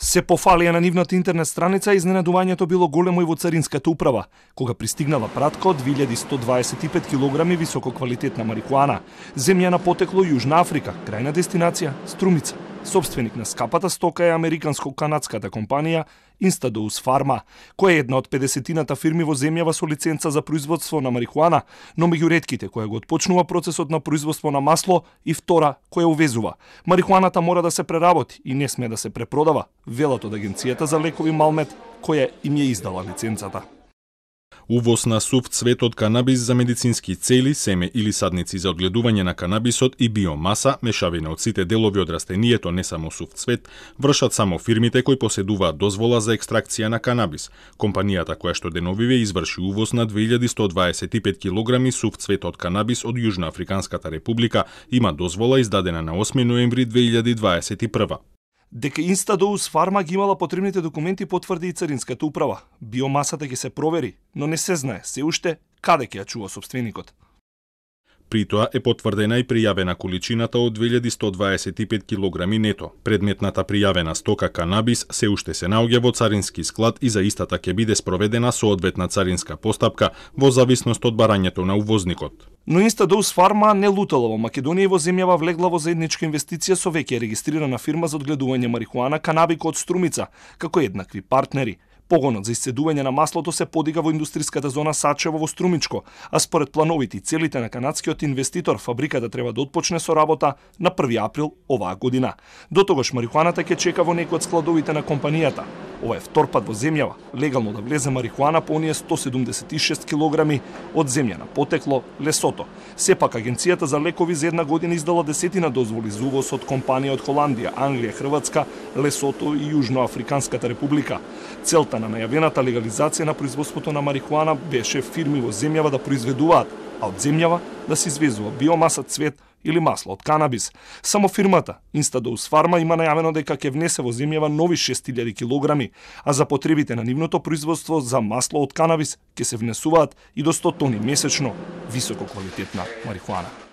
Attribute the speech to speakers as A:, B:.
A: Се пофалија на нивната интернет страница, изненадувањето било големо и во царинската управа, кога пристигнала пратка од 2125 килограми висококвалитетна марихуана, земја на потекло Јужна Африка, крајна дестинација Струмица. Собственик на скапата стока е американско-канадската компанија Instadose Pharma, која е една од 50-тината фирми во земјава со лиценца за производство на марихуана, но меѓу ретките која го отпочнува процесот на производство на масло и втора која увезува. Марихуаната мора да се преработи и не сме да се препродава, велат од Агенцијата за лекови Малмет, која им ја издала лиценцата.
B: Увоз на сув цвет од канабис за медицински цели, семе или садници за одгледување на канабисот и биомаса, мешавина од сите делови од растението, не само сув цвет, вршат само фирмите кои поседуваат дозвола за екстракција на канабис. Компанијата која што деновиве изврши увоз на 2125 килограми сув цвет од канабис од Јужна Африканската република има дозвола издадена на 8 ноември 2021.
A: Дека Instadose Pharma ги имала потребните документи потврди и царинската управа. Биомасата ќе се провери, но не се знае се уште каде ќе ја чува собственикот.
B: При тоа е потврдена и пријавена количината од 2125 килограми нето. Предметната пријавена стока канабис се уште се наоѓа во царински склад и за истата ќе биде спроведена соодветна царинска постапка во зависност од барањето на увозникот.
A: Но Instadose Pharma не лутала во Македонија и во земјава влегла во заедничка инвестиција со веќе регистрирана фирма за одгледување марихуана Канабико од Струмица, како еднакви партнери. Погонот за исцедување на маслото се подига во индустриската зона Сачево во Струмичко, а според плановите и целите на канадскиот инвеститор, фабриката треба да отпочне со работа на 1 април оваа година. До тогаш марихуаната ќе чека во некој од складовите на компанијата. Ова е втор пат во земјава легално да влезе марихуана по оние 176 килограми од земја на потекло Лесото. Сепак Агенцијата за лекови за една година издала десетина дозволи за увоз од компанија од Холандија, Англија, Хрватска, Лесото и Јужноафриканската република. Целта на најавената легализација на производството на марихуана беше фирми во земјава да произведуваат, а од земјава да се извезува биомаса, цвет или масло од канабис. Само фирмата Instadose Pharma има најавено дека ќе внесе во земјава нови 6000 килограми, а за потребите на нивното производство за масло од канабис ќе се внесуваат и до 100 тони месечно висококвалитетна марихуана.